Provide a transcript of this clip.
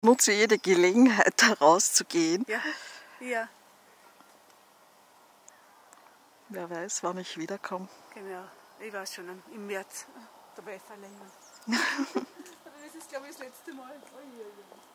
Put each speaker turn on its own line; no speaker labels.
nutze jede Gelegenheit, da rauszugehen.
Ja, ja.
Wer weiß, wann ich wiederkomme.
Genau. Ich weiß schon, im März dabei verlängern. Aber das ist, glaube ich, das letzte Mal. Oh, je, je.